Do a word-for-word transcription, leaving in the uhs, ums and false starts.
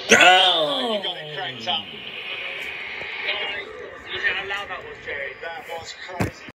Oh! You got it cranked up. You see how loud that was, Jerry? That was crazy.